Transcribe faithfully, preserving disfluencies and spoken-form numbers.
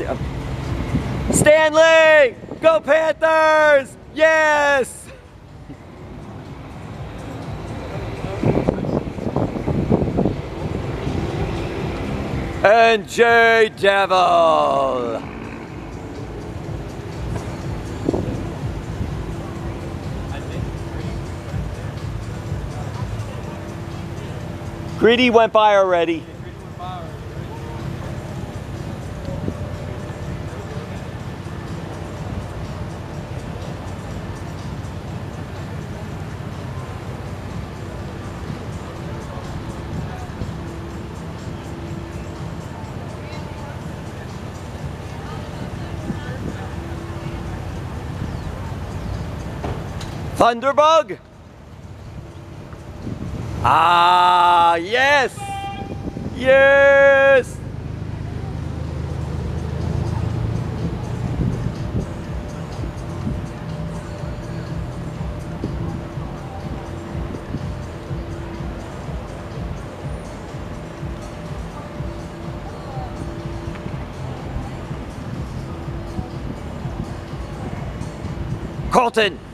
Stanley! Go Panthers! Yes! And J Devil! Greedy went by already. Thunderbug? Ah, yes! Yes! Colton!